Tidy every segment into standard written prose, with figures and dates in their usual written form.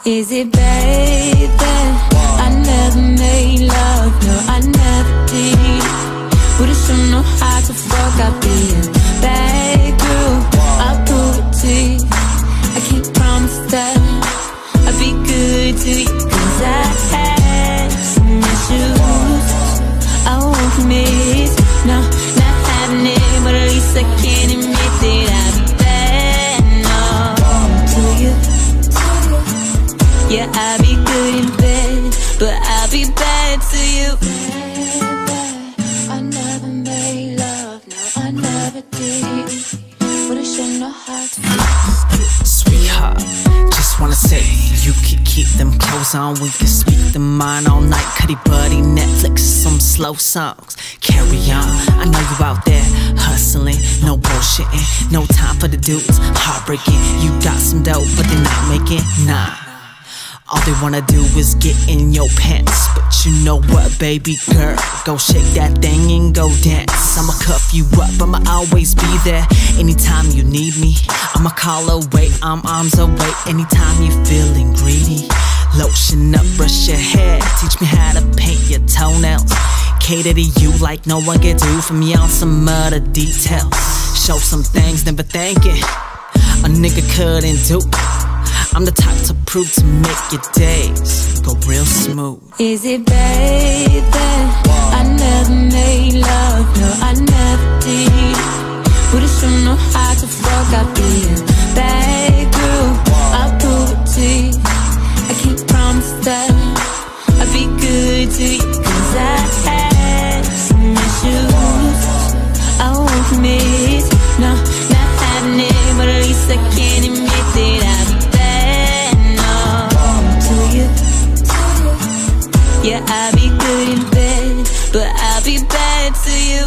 Is it baby? I never made love, no, I never did. Would've shown no how to fuck, I'd be a bad girl, I'll prove it to you. I can't promise that I'll be good to you, 'cause I had some issues I won't miss. No, not having it, but at least I can admit that I'll be bad, no, to you. Yeah, I'll be good in bed, but I'll be bad to you. I never made love, no, I never did. Would've shown no how to Sweetheart, just wanna say you could keep them clothes on. We can speak the mind all night. Cuddy buddy, Netflix, some slow songs. Carry on, I know you out there hustling, no bullshitting, no time for the dudes heartbreaking. You got some dope, but they're not making, nah. All they wanna do is get in your pants. But you know what, baby girl, go shake that thing and go dance. I'ma cuff you up, I'ma always be there. Anytime you need me, I'ma call away, I'm arms away. Anytime you feeling greedy, lotion up, brush your hair, teach me how to paint your toenails. Cater to you like no one can do for me on some other details. Show some things never thinking a nigga couldn't do. I'm the type to prove to make your days go real smooth. Is it baby? I never made love, no, I never did. Would've shown no how to fuck, I'd be a bad girl, I'll prove it to you. I can't promise that I'll be good to you, 'cause I had some issues I won't miss. No, not having it, but at least I can admit that I'll be yeah, I'll be good in bed, but I'll be bad to you.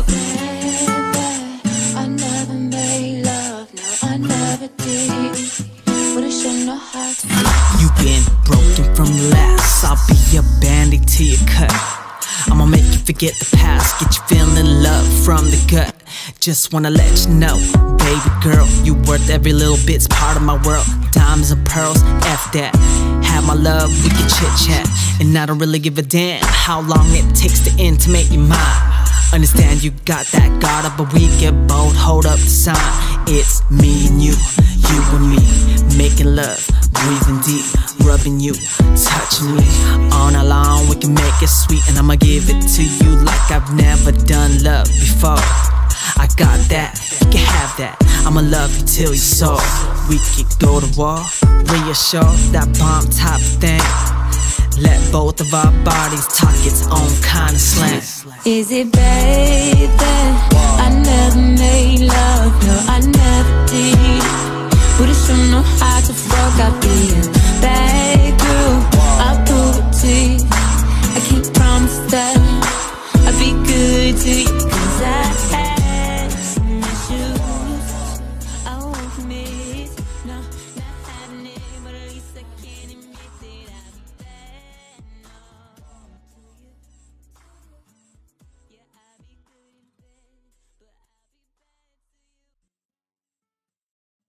I never made love, no, I never did. Would've shown no how to You been broken from last, I'll be your band-aid till you cut. I'ma make you forget the past, get you feeling love from the gut. Just wanna let you know, baby girl, you worth every little bit's part of my world. Diamonds and pearls, F that. Have my love, we can chit-chat. And I don't really give a damn how long it takes to end to make you mine. Understand you got that guard up, but we get bold, hold up the sign. It's me and you and me, making love, breathing deep, rubbing you, touching me. All night long, we can make it sweet, and I'ma give it to you like I've never done love before. I got that, you can have that, I'ma love you till you're sore. We could go to war, reassure that bomb type thing. Let both of our bodies talk its own kind of slang. Is it baby? I never made love, no, I never did. Would've shown no how to fuck, I'd be a